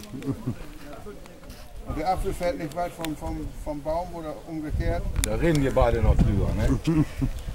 Und der Apfel fällt nicht weit vom Baum oder umgekehrt? Da reden wir beide noch drüber, ne?